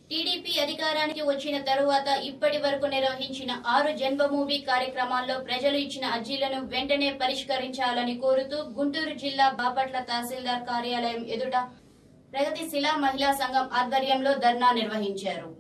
TDP అధికారానికి వచ్చిన తరువాత ఇప్పటి వరకు నిర్వహించిన 6 జన్మభూమి కార్యక్రమాల్లో ప్రజలు ఇచ్చిన అర్జీలను వెంటనే పరిష్కరించాలని కోరుతూ గుంటూరు జిల్లా బాపట్ల తహసీల్దార్ కార్యాలయం ఎదుట ప్రగతిశీల మహిళా సంఘం ఆధ్వర్యంలో ధర్నా నిర్వహించారు.